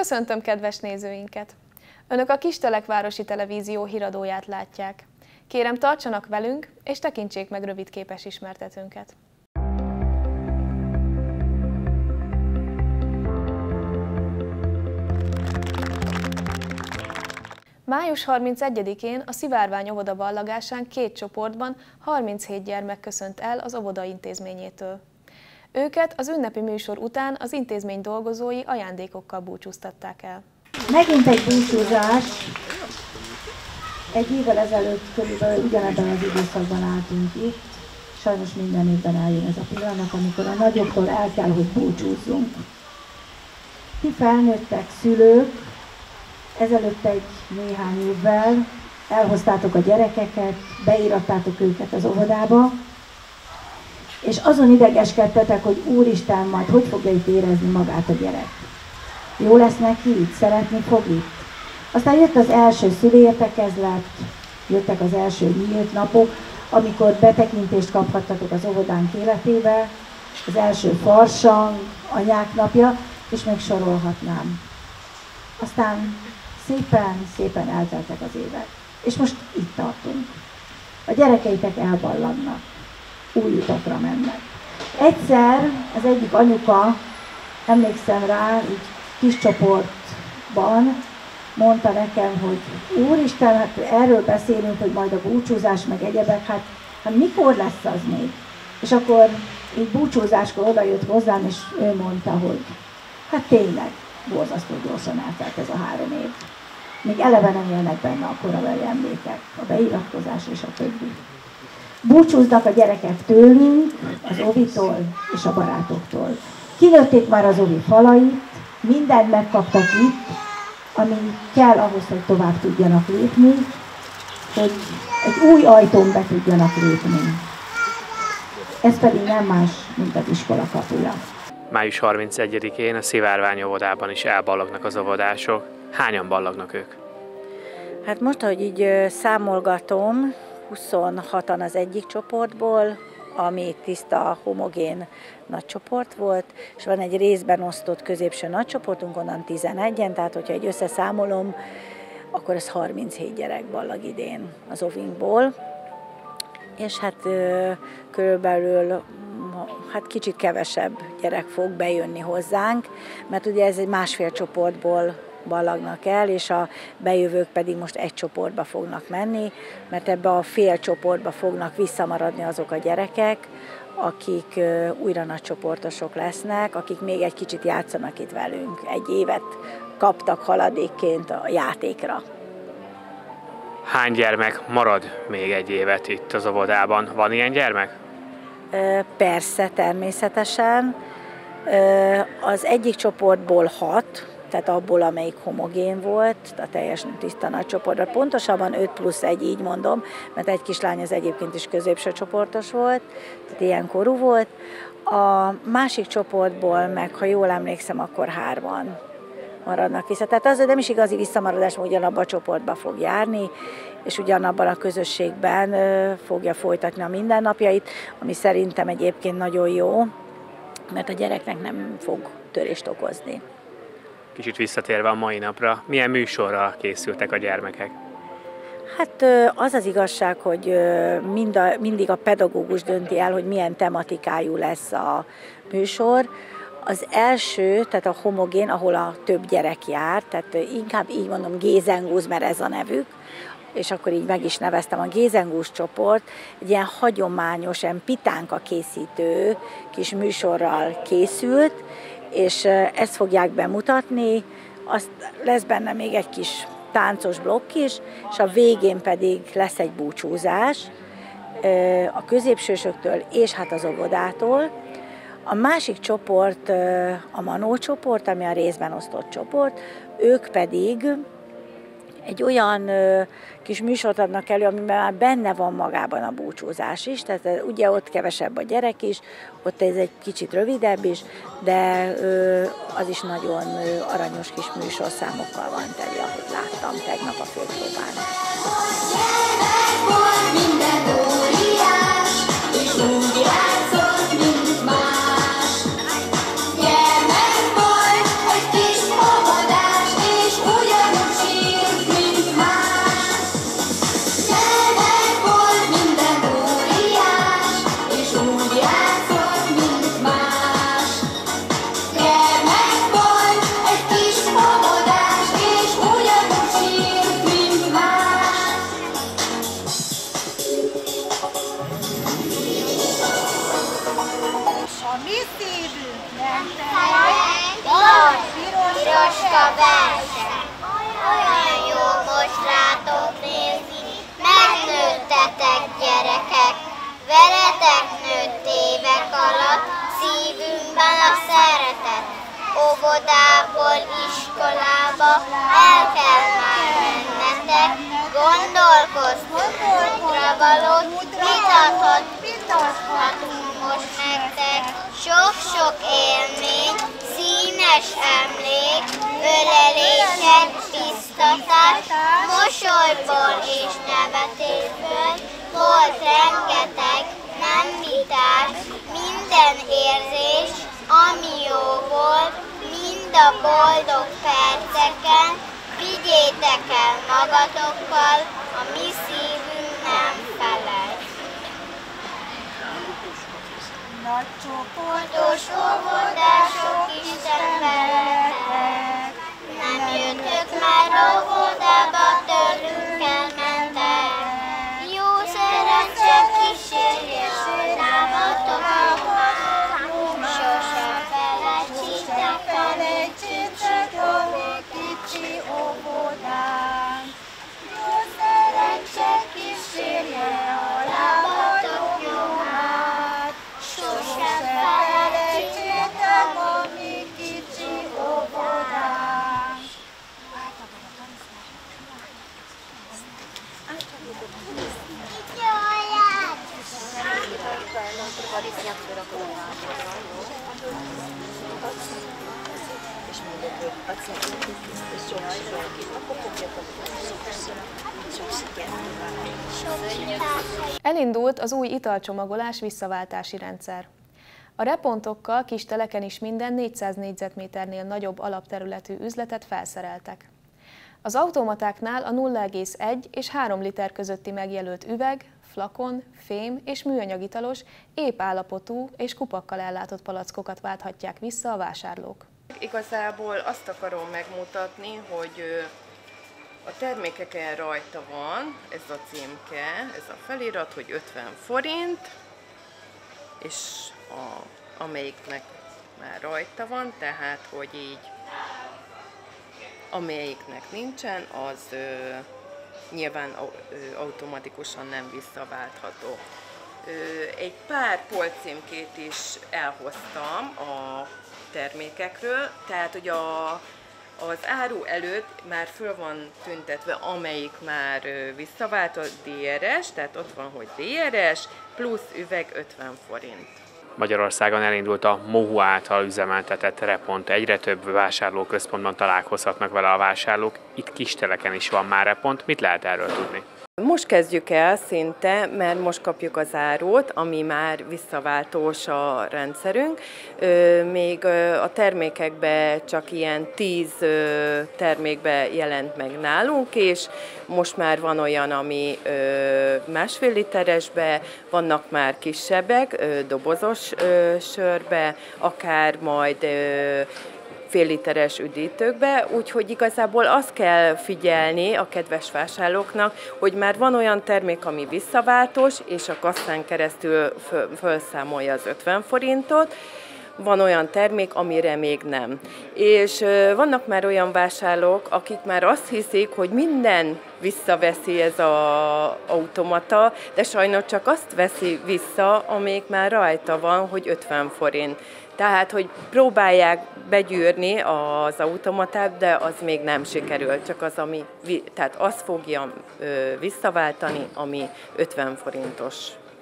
Köszöntöm kedves nézőinket! Önök a Kistelekvárosi Televízió híradóját látják. Kérem, tartsanak velünk, és tekintsék meg rövid képes ismertetőnket. Május 31-én a Szivárvány óvoda ballagásán 2 csoportban 37 gyermek köszönt el az óvoda intézményétől. Őket az ünnepi műsor után az intézmény dolgozói ajándékokkal búcsúztatták el. Megint egy búcsúzás. Egy évvel ezelőtt körülbelül ugyanebben az időszakban álltunk itt. Sajnos minden évben eljön ez a pillanat, amikor a nagyoktól el kell, hogy búcsúzzunk. Ti felnőttek, szülők, ezelőtt egy néhány évvel elhoztátok a gyerekeket, beírattátok őket az óvodába, és azon idegeskedtetek, hogy úristen, majd hogy fogja itt érezni magát a gyerek. Jó lesz neki itt, szeretni fog itt. Aztán jött az első szülőértekezlet, jöttek az első nyílt napok, amikor betekintést kaphattatok az óvodánk életébe, az első farsang, anyák napja, és még sorolhatnám. Aztán szépen elteltek az évek. És most itt tartunk. A gyerekeitek elballagnak, új utakra mennek. Egyszer az egyik anyuka, emlékszem rá, így kis csoportban mondta nekem, hogy úristen, hát erről beszélünk, hogy majd a búcsúzás, meg egyebek, hát mikor lesz az még? És akkor így búcsúzáskor odajött hozzám, és ő mondta, hogy hát tényleg, borzasztó gyorsan eltelt ez a 3 év. Még eleve nem élnek benne a korabeli emlékek, a beiratkozás és a többi. Búcsúznak a gyerekek tőlünk, az óvitól és a barátoktól. Kinőtték már az óvi falait, mindent megkaptak itt, ami kell ahhoz, hogy tovább tudjanak lépni, hogy egy új ajtón be tudjanak lépni. Ez pedig nem más, mint az iskola kapuja. Május 31-én a Szivárvány óvodában is elballagnak az óvodások. Hányan ballagnak ők? Hát most, ahogy így számolgatom, 26-an az egyik csoportból, ami tiszta, homogén nagy csoport volt, és van egy részben osztott középső nagy csoportunk, onnan 11-en, tehát hogyha egy összeszámolom, akkor ez 37 gyerek ballag idén az ovinkból. És hát körülbelül kicsit kevesebb gyerek fog bejönni hozzánk, mert ugye ez egy másfél csoportból ballagnak el, és a bejövők pedig most egy csoportba fognak menni, mert ebbe a fél csoportba fognak visszamaradni azok a gyerekek, akik újra nagycsoportosok lesznek, akik még egy kicsit játszanak itt velünk. Egy évet kaptak haladékként a játékra. Hány gyermek marad még egy évet itt az óvodában? Van ilyen gyermek? Persze, természetesen. Az egyik csoportból 6, tehát abból, amelyik homogén volt, a teljesen tiszta nagy csoportban. Pontosabban 5+1, így mondom, mert egy kislány az egyébként is középső csoportos volt, tehát ilyen korú volt. A másik csoportból meg, ha jól emlékszem, akkor 3-an maradnak vissza. Tehát az nem is igazi visszamaradás, mert ugyanabban a csoportba fog járni, és ugyanabban a közösségben fogja folytatni a mindennapjait, ami szerintem egyébként nagyon jó, mert a gyereknek nem fog törést okozni. Kicsit visszatérve a mai napra, milyen műsorra készültek a gyermekek? Hát az az igazság, hogy mindig a pedagógus dönti el, hogy milyen tematikájú lesz a műsor. Az első, tehát a homogén, ahol a több gyerek jár, tehát inkább így mondom Gézengúz, mert ez a nevük, és akkor így meg is neveztem, a Gézengúz csoport egy ilyen hagyományos, ilyen pitánka készítő kis műsorral készült, és ezt fogják bemutatni, azt lesz benne még egy kis táncos blokk is, és a végén pedig lesz egy búcsúzás a középsősöktől és hát az óvodától. A másik csoport, a Manó csoport, ami a részben osztott csoport, ők pedig egy olyan kis műsort adnak elő, amiben már benne van magában a búcsúzás is, tehát ugye ott kevesebb a gyerek is, ott ez egy kicsit rövidebb is, de az is nagyon aranyos kis műsorszámokkal van teli, ahogy láttam tegnap a főpróbán. Gyermek volt, egy kis óvodás, mi szívünk nem felejt, piroska verse. Olyan jó most rátok nézni, megnőttetek gyerekek, veletek nőtt évek alatt, szívünkben a szeretet. Óvodából iskolába el kell már mennetek, gondolkoztunk útra valót, vitathatunk most nektek. Sok-sok élmény, színes emlék, ölelések, biztatás, mosolyból és nevetésből, volt rengeteg, nem vitás, minden érzés, ami jó volt, mind a boldog perceken, vigyétek el magatokkal, a mi szívünk nem felejt. Nagy csoportos óvodások, Isten veletek, nem jöttök már óvodába, tőlünk elmentek. Jó szerencse kísérje a lábatokat, sosem felejtsétek a mi kicsi óvodánk. Jó szerencse kísérje a lábatok nyomát, sosem felejtsétek a mi kicsi óvodánk. Elindult az új italcsomagolás visszaváltási rendszer. A repontokkal kis teleken is minden 400 négyzetméternél nagyobb alapterületű üzletet felszereltek. Az automatáknál a 0,1 és 3 liter közötti megjelölt üveg, flakon, fém és műanyagitalos, épp állapotú és kupakkal ellátott palackokat válthatják vissza a vásárlók. Igazából azt akarom megmutatni, hogy a termékeken rajta van ez a címke, ez a felirat, hogy 50 forint, és amelyiknek már rajta van, tehát hogy így amelyiknek nincsen, az nyilván automatikusan nem visszaváltható. Egy pár polcímkét is elhoztam a termékekről, tehát hogy az áru előtt már föl van tüntetve, amelyik már visszaváltott DRS, tehát ott van, hogy DRS, plusz üveg 50 forint. Magyarországon elindult a MOHU által üzemeltetett repont. Egyre több vásárlóközpontban találkozhatnak vele a vásárlók. Itt kisteleken is van már repont. Mit lehet erről tudni? Most kezdjük el szinte, mert most kapjuk az árut, ami már visszaváltós a rendszerünk. Még a termékekben csak ilyen 10 termékbe jelent meg nálunk, és most már van olyan, ami 1,5 literesbe, vannak már kisebbek, dobozos sörbe, akár majd fél literes üdítőkbe, úgyhogy igazából azt kell figyelni a kedves vásárlóknak, hogy már van olyan termék, ami visszaváltós, és a kasszán keresztül felszámolja az 50 forintot, van olyan termék, amire még nem. És vannak már olyan vásárlók, akik már azt hiszik, hogy minden visszaveszi ez az automata, de sajnos csak azt veszi vissza, amelyik már rajta van, hogy 50 forint. Tehát, hogy próbálják begyűrni az automatát, de az még nem sikerült, csak az, tehát azt fogja visszaváltani, ami 50 forintos.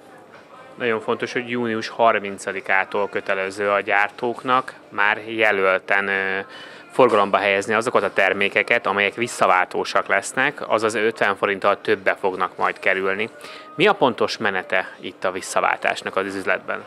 Nagyon fontos, hogy június 30-ától kötelező a gyártóknak már jelölten forgalomba helyezni azokat a termékeket, amelyek visszaváltósak lesznek, azaz 50 forinttal többe fognak majd kerülni. Mi a pontos menete itt a visszaváltásnak az üzletben?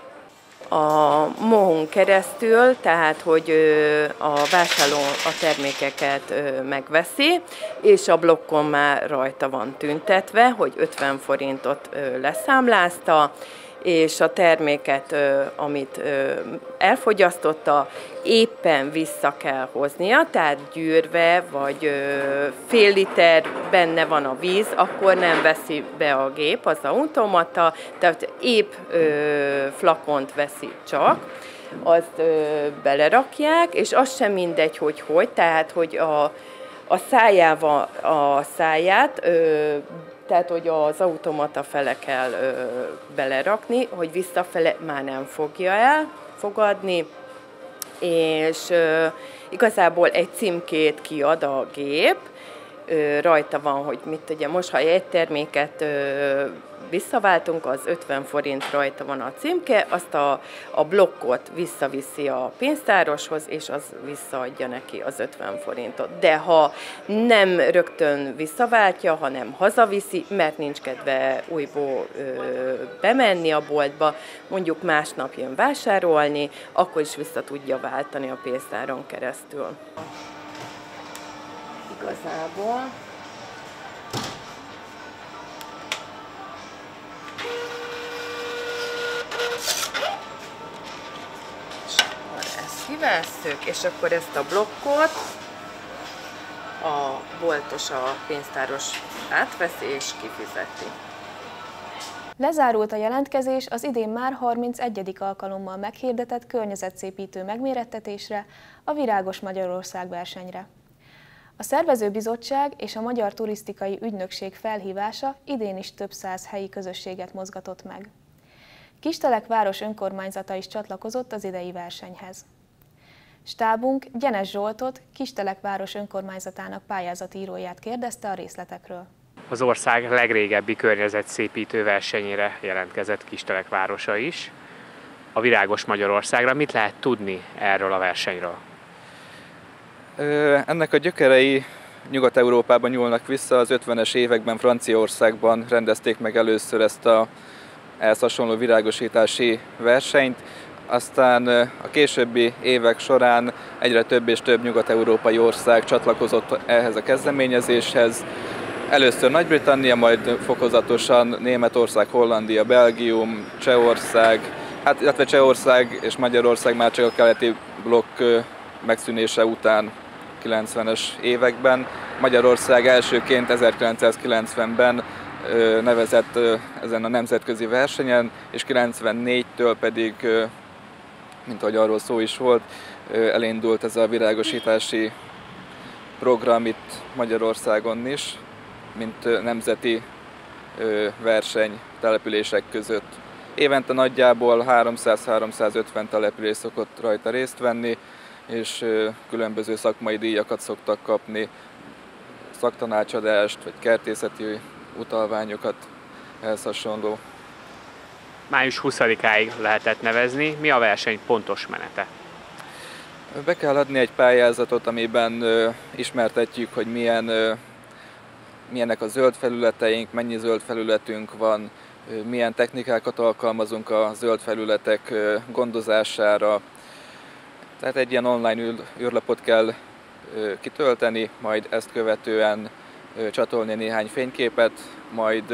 A MOHU-n keresztül, tehát hogy a vásárló a termékeket megveszi, és a blokkon már rajta van tüntetve, hogy 50 forintot leszámlázta, és a terméket, amit elfogyasztotta, éppen vissza kell hoznia, tehát gyűrve, vagy fél liter benne van a víz, akkor nem veszi be a gép, az automata, tehát épp flakont veszi csak. azt belerakják, és az sem mindegy, hogy, tehát hogy a száját, tehát hogy az automata fele kell belerakni, hogy visszafele már nem fogja elfogadni, és igazából egy címkét kiad a gép, rajta van, hogy mit ugye most, ha egy terméket visszaváltunk, az 50 forint rajta van a címke, azt a blokkot visszaviszi a pénztároshoz, és az visszaadja neki az 50 forintot. De ha nem rögtön visszaváltja, hanem hazaviszi, mert nincs kedve újból bemenni a boltba, mondjuk másnap jön vásárolni, akkor is vissza tudja váltani a pénztáron keresztül. Igazából ezt kivesszük, és akkor ezt a blokkot a boltos, a pénztáros átveszi és kifizeti. Lezárult a jelentkezés az idén már 31. alkalommal meghirdetett környezetszépítő megmérettetésre, a Virágos Magyarország versenyre. A szervezőbizottság és a Magyar Turisztikai Ügynökség felhívása idén is több száz helyi közösséget mozgatott meg. Kistelek város önkormányzata is csatlakozott az idei versenyhez. Stábunk Gyenes Zsoltot, Kistelek város önkormányzatának pályázatíróját kérdezte a részletekről. Az ország legrégebbi környezetszépítő versenyére jelentkezett Kistelek városa is. A Virágos Magyarországra mit lehet tudni erről a versenyről? Ennek a gyökerei Nyugat-Európában nyúlnak vissza, az 50-es években Franciaországban rendezték meg először ezt ehhez hasonló virágosítási versenyt, aztán a későbbi évek során egyre több és több nyugat-európai ország csatlakozott ehhez a kezdeményezéshez. Először Nagy-Britannia, majd fokozatosan Németország, Hollandia, Belgium, Csehország, illetve Csehország és Magyarország már csak a keleti blokk megszűnése után 90-es években. Magyarország elsőként 1990-ben nevezett ezen a nemzetközi versenyen, és 94-től pedig, mint ahogy arról szó is volt, elindult ez a virágosítási program itt Magyarországon is, mint nemzeti verseny települések között. Évente nagyjából 300-350 település szokott rajta részt venni, és különböző szakmai díjakat szoktak kapni, szaktanácsadást vagy kertészeti utalványokat, ehhez hasonló. Május 20-áig lehetett nevezni. Mi a verseny pontos menete? Be kell adni egy pályázatot, amiben ismertetjük, hogy milyenek a zöld felületeink, mennyi zöld felületünk van, milyen technikákat alkalmazunk a zöld felületek gondozására. Tehát egy ilyen online űrlapot kell kitölteni, majd ezt követően csatolni néhány fényképet, majd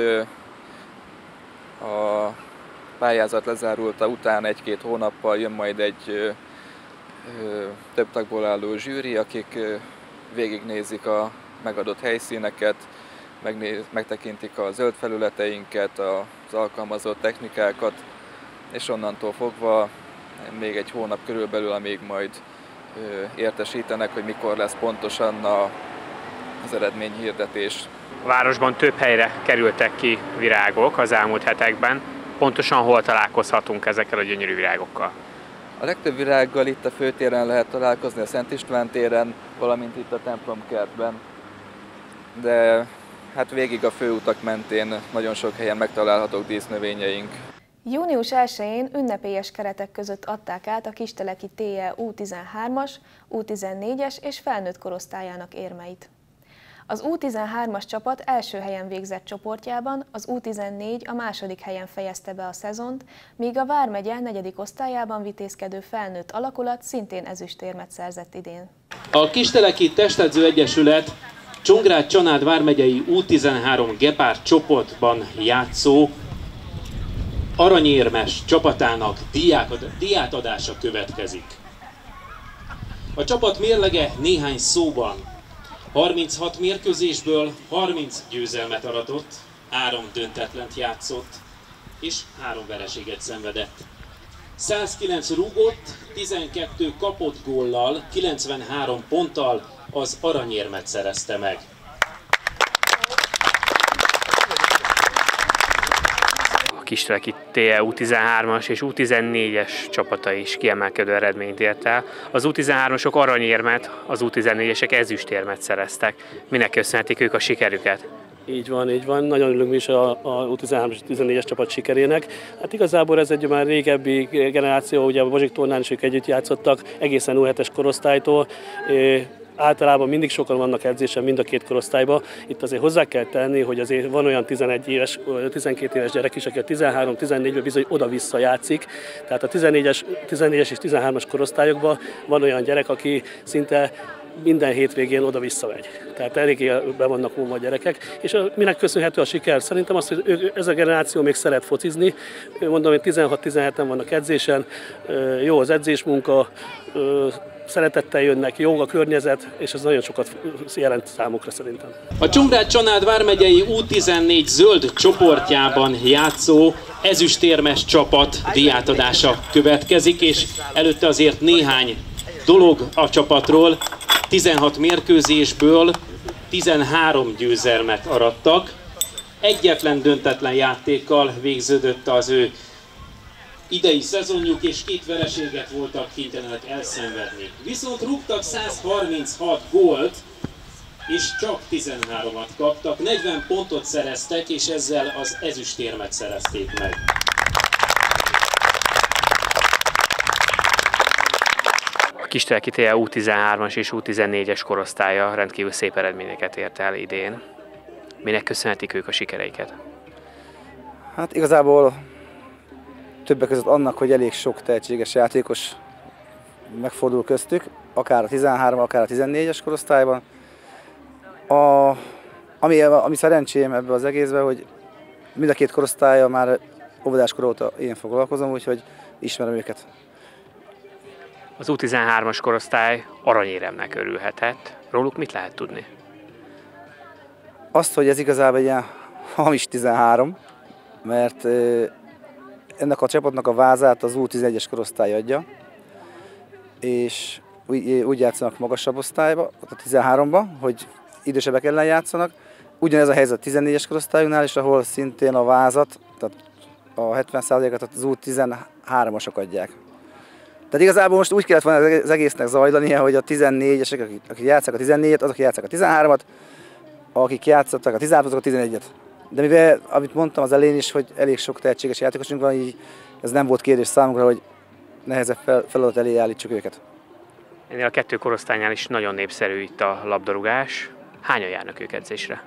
a pályázat lezárulta után 1-2 hónappal jön majd egy több tagból álló zsűri, akik végignézik a megadott helyszíneket, megtekintik a zöld felületeinket, az alkalmazott technikákat, és onnantól fogva még egy hónap körülbelül, amíg majd értesítenek, hogy mikor lesz pontosan az eredményhirdetés. A városban több helyre kerültek ki virágok az elmúlt hetekben. Pontosan hol találkozhatunk ezekkel a gyönyörű virágokkal? A legtöbb virággal itt a főtéren lehet találkozni, a Szent István téren, valamint itt a templomkertben. De hát végig a főutak mentén nagyon sok helyen megtalálhatók dísznövényeink. Június 1-én ünnepélyes keretek között adták át a kisteleki TE U13-as, U14-es és felnőtt korosztályának érmeit. Az U13-as csapat első helyen végzett csoportjában, az U14 a második helyen fejezte be a szezont, míg a Vármegye 4. osztályában vitézkedő felnőtt alakulat szintén ezüstérmet szerzett idén. A Kisteleki Testedző Egyesület Csongrád-Csanád vármegyei U13 Gepárd csoportban játszó aranyérmes csapatának díjátadása következik. A csapat mérlege néhány szóban: 36 mérkőzésből 30 győzelmet aratott, 3 döntetlent játszott és 3 vereséget szenvedett. 109 rúgott, 12 kapott góllal, 93 ponttal az aranyérmet szerezte meg. A Kisteleki TE U13-as és U14-es csapata is kiemelkedő eredményt ért el. Az U13-asok aranyérmet, az U14-esek ezüstérmet szereztek. Minek köszönhetik ők a sikerüket? Így van, így van. Nagyon örülünk mi is a U13-as és U14-es csapat sikerének. Hát igazából ez egy már régebbi generáció, ugye a Bozsik tornán is ők együtt játszottak, egészen U7-es korosztálytól. Általában mindig sokan vannak edzésen mind a két korosztályban. Itt azért hozzá kell tenni, hogy azért van olyan 11 éves, 12 éves gyerek is, aki a 13-14-ben bizony oda-vissza játszik. Tehát a 14-es és 13-as korosztályokban van olyan gyerek, aki szinte minden hétvégén oda-vissza megy. Tehát eléggé be vannak vonva a gyerekek. És minek köszönhető a siker? Szerintem az, hogy ez a generáció még szeret focizni. Mondom, hogy 16-17-en vannak edzésen, jó az edzésmunka, szeretettel jönnek, jó a környezet, és ez nagyon sokat jelent számukra szerintem. A Csongrád-Csanád vármegyei U14 zöld csoportjában játszó ezüstérmes csapat díjátadása következik, és előtte azért néhány dolog a csapatról. 16 mérkőzésből 13 győzelmet arattak. Egyetlen döntetlen játékkal végződött az ő idei szezonjuk, és 2 vereséget voltak kénytelenek elszenvedni. Viszont rúgtak 136 gólt, és csak 13-at kaptak, 40 pontot szereztek, és ezzel az ezüstérmet szerezték meg. A Kisteleki TE U13-as és U14-es korosztálya rendkívül szép eredményeket ért el idén. Minek köszönhetik ők a sikereiket? Hát igazából többek között annak, hogy elég sok tehetséges játékos megfordul köztük, akár a 13, akár a 14-es korosztályban. Ami szerencsém ebben az egészben, hogy mind a két korosztálya már óvodáskor óta én foglalkozom, úgyhogy ismerem őket. Az U13-as korosztály aranyéremnek örülhetett. Róluk mit lehet tudni? Azt, hogy ez igazából egy ilyen hamis 13, mert ennek a csapatnak a vázát az U11-es korosztály adja, és úgy játszanak magasabb osztályba, a 13-ba, hogy idősebbek ellen játszanak. Ugyanez a helyzet a 14-es korosztályunknál is, ahol szintén a vázat, tehát a 70%-at az U13-asok adják. Tehát igazából most úgy kellett volna az egésznek zajlania, hogy a 14-esek, akik játszák a 14-et, azok játszák a 13-at, akik játszottak a 13-at, azok a 11-et. De mivel, amit mondtam az elején is, hogy elég sok tehetséges játékosunk van, így ez nem volt kérdés számunkra, hogy nehezebb feladat elé állítsuk őket. Ennél a 2 korosztálynál is nagyon népszerű itt a labdarúgás. Hányan járnak ők edzésre?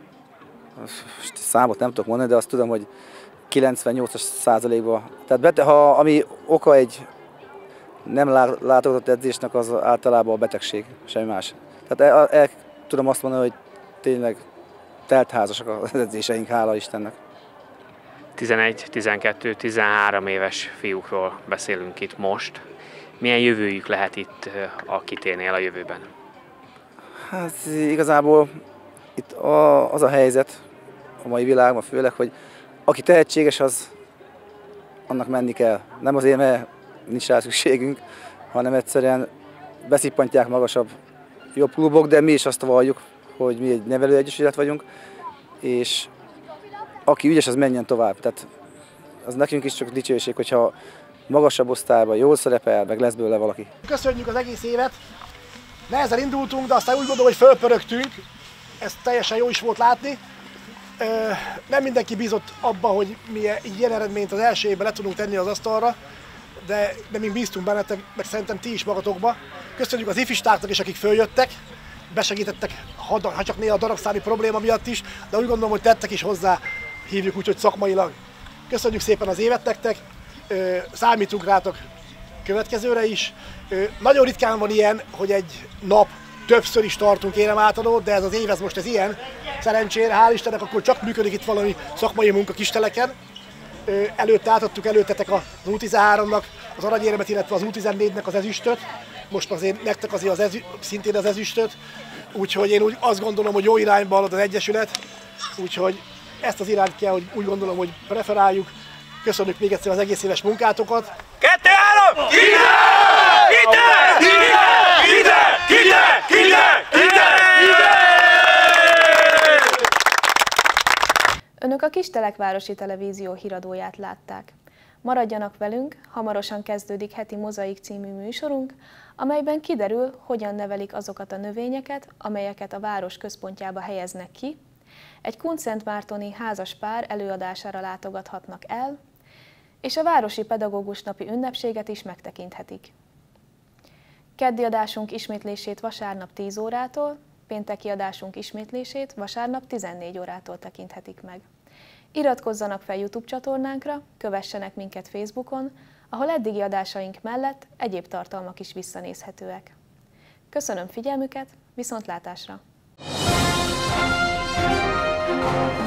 Számot nem tudok mondani, de azt tudom, hogy 98%-ban. Tehát ami oka egy nem látogatott edzésnek, az általában a betegség, semmi más. Tehát el tudom azt mondani, hogy tényleg teltházasak az edzéseink, hála Istennek. 11, 12, 13 éves fiúkról beszélünk itt most. Milyen jövőjük lehet itt a Kiténél a jövőben? Hát igazából itt az a helyzet a mai világban főleg, hogy aki tehetséges, az annak menni kell. Nem azért, mert nincs rá szükségünk, hanem egyszerűen beszippantják magasabb, jobb klubok, de mi is azt valljuk, hogy mi egy nevelőegyesület vagyunk, és aki ügyes, az menjen tovább. Tehát az nekünk is csak dicsőség, hogyha magasabb osztályban jól szerepel, meg lesz belőle valaki. Köszönjük az egész évet! Nehezen indultunk, de aztán úgy gondolom, hogy fölpörögtünk. Ez teljesen jó is volt látni. Nem mindenki bízott abba, hogy mi ilyen eredményt az első évben le tudunk tenni az asztalra, de mi bíztunk bennetek, meg szerintem ti is magatokba. Köszönjük az ifistáknak is, akik följöttek, besegítettek, ha csak néha a darabszámi probléma miatt is, de úgy gondolom, hogy tettek is hozzá, hívjuk úgy, hogy szakmailag. Köszönjük szépen az évet nektek, számítunk rátok következőre is. Nagyon ritkán van ilyen, hogy egy nap többször is tartunk éremátadót, de ez az év, ez most ez ilyen. Szerencsére, hál' Istennek, akkor csak működik itt valami szakmai munka Kisteleken. Előtte átadtuk előttetek az U13-nak az aranyéremet, illetve az U14-nek az ezüstöt. Most azért nektek azért szintén az ezüstöt. Úgyhogy én úgy azt gondolom, hogy jó irányba halad az Egyesület. Úgyhogy ezt az irányt kell, hogy úgy gondolom, hogy preferáljuk. Köszönjük még egyszer az egész éves munkátokat. 2-3! Önök a Kistelekvárosi Televízió híradóját látták. Maradjanak velünk, hamarosan kezdődik heti Mozaik című műsorunk, amelyben kiderül, hogyan nevelik azokat a növényeket, amelyeket a város központjába helyeznek ki. Egy kunszentmártoni házas pár előadására látogathatnak el, és a Városi Pedagógus Napi ünnepséget is megtekinthetik. Keddi adásunk ismétlését vasárnap 10 órától, pénteki adásunk ismétlését vasárnap 14 órától tekinthetik meg. Iratkozzanak fel YouTube csatornánkra, kövessenek minket Facebookon, ahol eddigi adásaink mellett egyéb tartalmak is visszanézhetőek. Köszönöm figyelmüket, viszontlátásra!